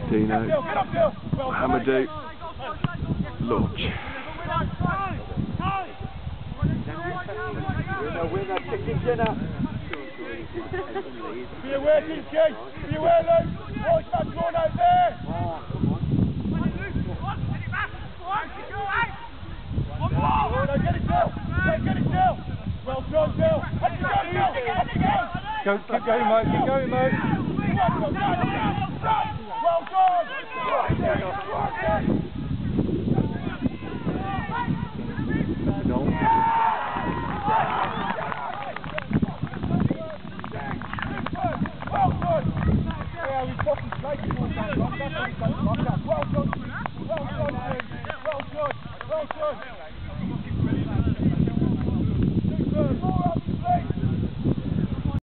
Dino, Hamadou, launch. Winner, chicken dinner. Be aware, DJ. Be aware, Luke. Watch that drawn out there. Get it, Phil. Get it, Phil. Well done, Phil. Up you go, Phil. Up you go. Keep going, mate. Keep going, mate. Well done. No. Well done. Yeah, we've got some straight towards that rock. Well done. Well done. Well done. Well done.